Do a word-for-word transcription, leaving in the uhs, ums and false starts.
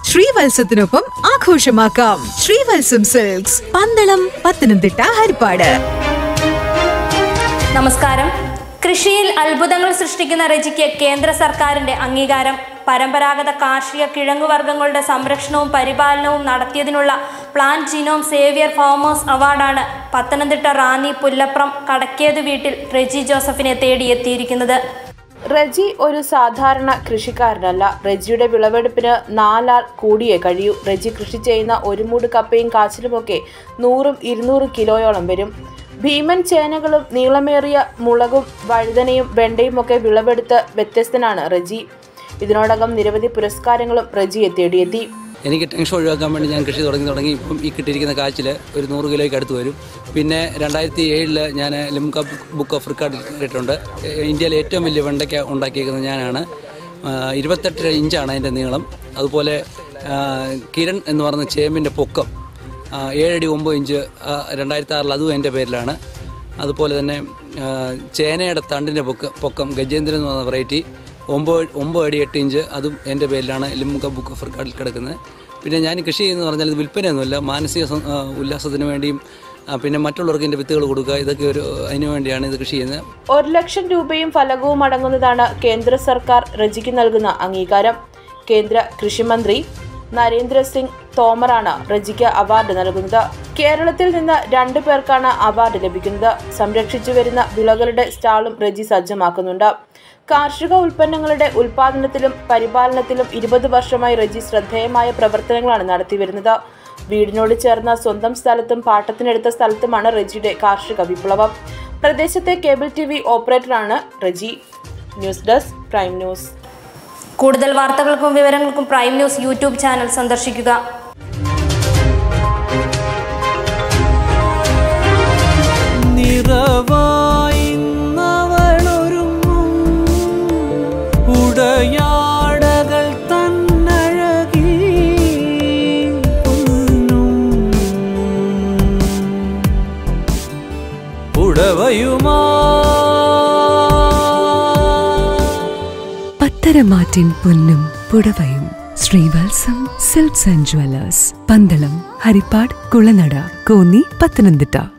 ശ്രീവത്സത്തിനൊപ്പം ആഘോഷമാക്കാം. ശ്രീവത്സം സിൽക്സ്, പന്തളം, പത്തനംതിട്ട, ഹരിപ്പാട്. നമസ്കാരം. കൃഷിയിൽ അത്ഭുതങ്ങൾ സൃഷ്ടിക്കുന്ന റെജിക്ക് കേന്ദ്ര സർക്കാരിന്റെ അംഗീകാരം. പരമ്പരാഗത കാർഷിക കിഴങ്ങുവർഗ്ഗങ്ങളുടെ സംരക്ഷണവും പരിപാലനവും നടത്തിയതിനുള്ള പ്ലാന്റ് ജീനോം സേവിയർ ഫാമേഴ്സ് അവാർഡാണ് പത്തനംതിട്ട റാന്നി പുല്ലപ്രം കടക്കേത് വീട്ടിൽ റെജി ജോസഫിനെ തേടിയെത്തിയിരിക്കുന്നത്. റെജി ഒരു സാധാരണ കൃഷിക്കാരനല്ല. റെജിയുടെ വിളവെടുപ്പിന് നാലാൾ കൂടിയേ കഴിയൂ. റെജി കൃഷി ചെയ്യുന്ന ഒരു മൂട് കപ്പയും കാച്ചിലുമൊക്കെ നൂറും ഇരുന്നൂറ് കിലോയോളം വരും. ഭീമൻ ചേനകളും നീളമേറിയ മുളകും വഴുതനയും വെണ്ടയും ഒക്കെ വിളവെടുത്ത് വ്യത്യസ്തനാണ് റെജി. ഇതിനോടകം നിരവധി പുരസ്കാരങ്ങളും റെജിയെ തേടിയെത്തി. എനിക്ക് ടെൻഷൻ ഒഴിവാക്കാൻ വേണ്ടി ഞാൻ കൃഷി തുടങ്ങി തുടങ്ങി ഇപ്പം ഈ കിട്ടിയിരിക്കുന്ന കാച്ചിൽ ഒരു നൂറ് കിലോയ്ക്ക് അടുത്ത് വരും. പിന്നെ രണ്ടായിരത്തി ഏഴിൽ ഞാൻ ലിംക ബുക്ക് ഓഫ് റെക്കോർഡ് ഇട്ടിട്ടുണ്ട്. ഇന്ത്യയിലെ ഏറ്റവും വലിയ വെണ്ടയ്ക്ക ഉണ്ടാക്കിയിരിക്കുന്നത് ഞാനാണ്. ഇരുപത്തെട്ട് ഇഞ്ചാണ് അതിൻ്റെ നീളം. അതുപോലെ കിരൺ എന്ന് പറയുന്ന ചേമ്പിൻ്റെ പൊക്കം ഏഴടി ഒമ്പത് ഇഞ്ച് രണ്ടായിരത്തി ആറിൽ അതും എൻ്റെ പേരിലാണ്. അതുപോലെ തന്നെ ചേനയുടെ തണ്ടിൻ്റെ പൊക്ക പൊക്കം ഗജേന്ദ്രൻ എന്ന് പറയുന്ന വെറൈറ്റി ഒമ്പത് ഒമ്പത് അടി എട്ട് ഇഞ്ച് അതും എൻ്റെ പേരിലാണ് ലിംക ബുക്ക് ഓഫ് റെക്കോർഡിൽ കിടക്കുന്നത്. പിന്നെ ഞാൻ കൃഷി ചെയ്യുന്നത് പറഞ്ഞാൽ ഇത് വിൽപ്പനയൊന്നുമില്ല, മാനസിക ഉല്ലാസത്തിന് വേണ്ടിയും പിന്നെ മറ്റുള്ളവർക്ക് ഇതിൻ്റെ വിത്തുകൾ കൊടുക്കുക, ഇതൊക്കെ ഒരു അതിനു വേണ്ടിയാണ് ഇത് കൃഷി ചെയ്യുന്നത്. ഒരു ലക്ഷം രൂപയും ഫലകവും അടങ്ങുന്നതാണ് കേന്ദ്ര സർക്കാർ റെജിക്ക് നൽകുന്ന അംഗീകാരം. കേന്ദ്ര കൃഷിമന്ത്രി നരേന്ദ്ര സിംഗ് തോമറാണ് റെജിക്ക് അവാർഡ് നൽകുന്നത്. കേരളത്തിൽ നിന്ന് രണ്ടു പേർക്കാണ് അവാർഡ് ലഭിക്കുന്നത്. സംരക്ഷിച്ചു വരുന്ന വിളകളുടെ സ്റ്റാളും റെജി സജ്ജമാക്കുന്നുണ്ട്. കാർഷിക ഉൽപ്പന്നങ്ങളുടെ ഉൽപാദനത്തിലും പരിപാലനത്തിലും ഇരുപത് വർഷമായി റെജി ശ്രദ്ധേയമായ പ്രവർത്തനങ്ങളാണ് നടത്തിവരുന്നത്. വീടിനോട് ചേർന്ന സ്വന്തം സ്ഥലത്തും പാട്ടത്തിനെടുത്ത സ്ഥലത്തുമാണ് റെജിയുടെ കാർഷിക വിപ്ലവം. പ്രദേശത്തെ കേബിൾ ടി വി ഓപ്പറേറ്ററാണ് റെജി. News desk, Prime News. കൂടുതൽ വാർത്തകൾക്കും വിവരങ്ങൾക്കും പ്രൈം ന്യൂസ് യൂട്യൂബ് ചാനൽ സന്ദർശിക്കുക. ഉടയാടകൾ തന്നഴകി ഉടവയുമാ പത്തരമാറ്റിൻ പൊന്നും പുടവയും. Sreevalsam Silks and Jewellers, Pandalam, Haripad, Kulanada, Konni, Pathanamthitta.